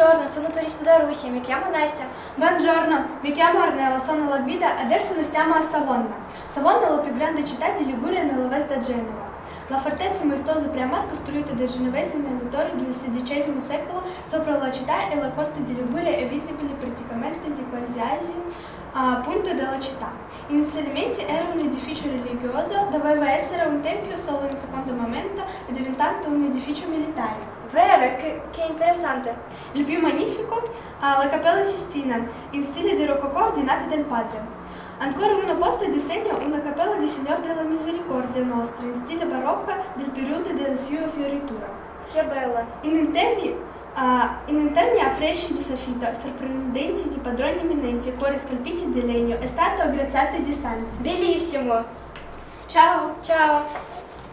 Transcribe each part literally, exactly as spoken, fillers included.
Buongiorno, sono turista da Russia, mi chiamo Настя. Buongiorno, mi chiamo Arnella, sono la guida, adesso noi stiamo a Savona. Savona è la più grande città di Liguria nell'ovest da Genova. La fortezza maestosa Priamar, costruita dai genovesi nell'autunno del sedicesimo secolo sopra la città e la costa di Liguria è visibile praticamente di qualsiasi uh, punto della città. Inizialmente era un edificio religioso, doveva essere un tempio solo in secondo momento è diventato un edificio militare. Vero, che, che interessante. Il più magnifico, uh, la Cappella Sistina, in stile di rococò ordinata del padre. Ancora una posta di segno una cappella di Signor della Misericordia Nostra in stile barocco del periodo della sua fioritura. Che bella! In interni, uh, in interni affreschi di saffitta, sorprendenti di padroni eminenti e cuori scolpiti di legno e statue aggraziate di santi. Bellissimo! Ciao! Ciao!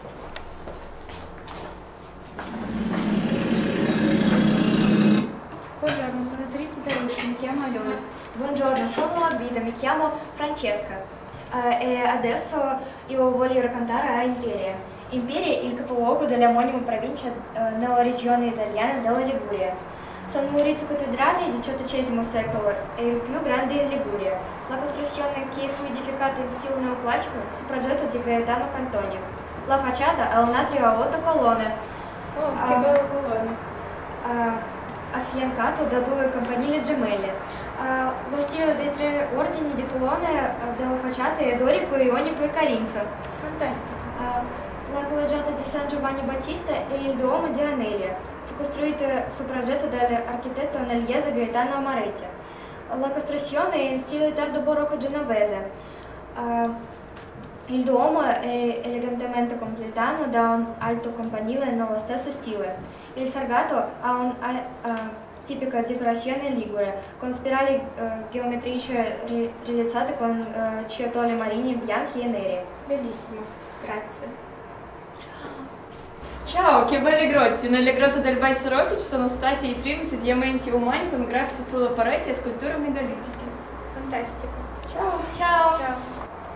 Buongiorno, sono turista da Russia, mi chiamo Alena. Buongiorno, sono la guida, mi chiamo Francesca uh, e adesso io voglio raccontare a Imperia. Imperia è il capoluogo dell'omonima provincia uh, nella regione italiana della Liguria. San Maurizio Cattedrale del diciottesimo secolo è il più grande in Liguria. La costruzione, che fu edificata in stile neoclassico, su progetto di Gaetano Cantoni. La facciata ha un atrio a otto colonne. Oh, che uh, bella colonna! Uh, affiancato da due campanili gemelle. Uh, lo stile dei tre ordini di colonne uh, della facciata è dorico, ionico e carinzo. Fantastico! Uh, la collegiata di San Giovanni Battista e il Duomo di Anelia fu costruita su progetto dell'architetto aneliese Gaetano Amaretti. La costruzione è in stile tardo-barocco genovese. Uh, il Duomo è elegantemente completato da un alto campanile nello stesso stile. Il Sargato ha un uh, tipica decorazione ligure, con spirali uh, geometrici re realizzate con uh, ciottoli marini bianchi e neri. Bellissimo, grazie. Ciao! Ciao, che belle grotte! Nelle grotte del Val Sorosi ci sono stati i primi sediamenti umani con graffiti sulle pareti e sculture megalitiche. Fantastico! Ciao! Ciao! Ciao!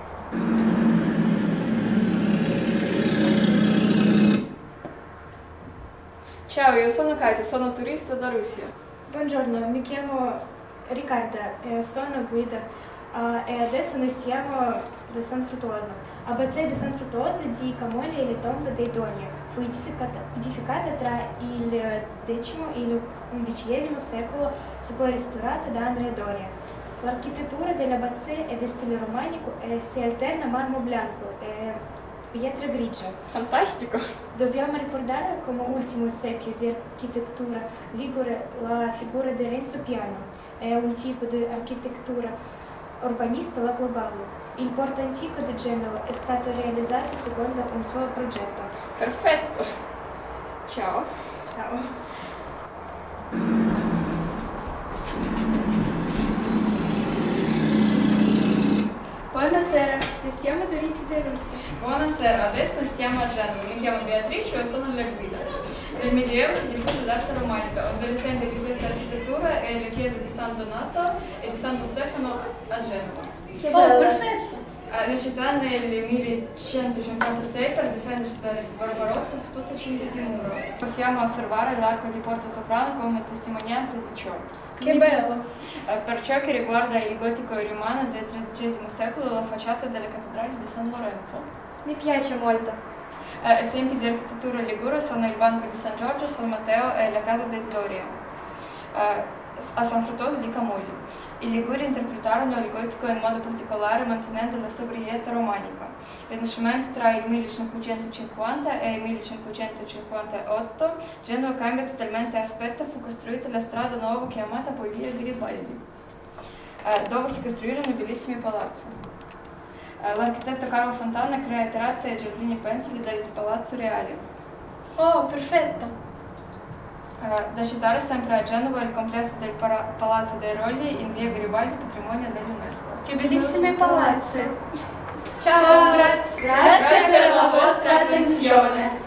Ciao, io sono Katia, sono turista da Russia. Buongiorno, mi chiamo Riccarda e sono guida uh, e adesso noi siamo da San Fruttuoso. Abbazia di San Fruttuoso di Camoglia e le tombe dei Doni fu edificata, edificata tra il decimo e l'undicesimo secolo, su poi restaurata da Andrea Doria. L'architettura dell'abbazia è di stile romanico e si alterna marmo bianco e pietra grigia. Fantastico! Dobbiamo ricordare come ultimo esempio di architettura ligure la figura di Renzo Piano. È un tipo di architettura urbanista la globale. Il porto antico di Genova è stato realizzato secondo un suo progetto. Perfetto! Ciao! Ciao! Buonasera, noi siamo turisti da Russia. Buonasera, adesso stiamo a Genova. Mi chiamo Beatrice e sono la guida. Nel Medioevo si diffuse l'arte romanica. Un bel esempio di questa architettura è la chiesa di San Donato e di Santo Stefano a Genova. Che Oh, bello. perfetto! La città nel millecentocinquantasei per difendersi dal Barbarossa fu tutta cinta di muro. Possiamo osservare l'arco di Porto Soprano come testimonianza di ciò. Che bello! Per ciò che riguarda il gotico romano del tredicesimo secolo, la facciata della cattedrale di San Lorenzo. Mi piace molto. Eh, esempi di architettura ligure sono il Banco di San Giorgio, San Matteo e la Casa del Doria, eh, a San Fruttuoso di Camoglia. I Liguri interpretarono il gotico in modo particolare mantenendo la sobrietà romanica. Rinascimento tra il millecinquecentocinquanta e il millecinquecentocinquantotto, Genova cambia totalmente aspetto, fu costruita la strada nuova chiamata poi via Garibaldi, eh, dove si costruirono bellissimi palazzi. Eh, l'architetto Carlo Fontana crea terrazze e giardini pensili del Palazzo Reale. Oh, perfetto! Uh, da citare sempre a Genova il complesso del Palazzo dei Rolli in via Garibaldi, patrimonio dell'UNESCO. Che bellissimi palazzi! Ciao, Ciao, grazie! Grazie per la vostra attenzione!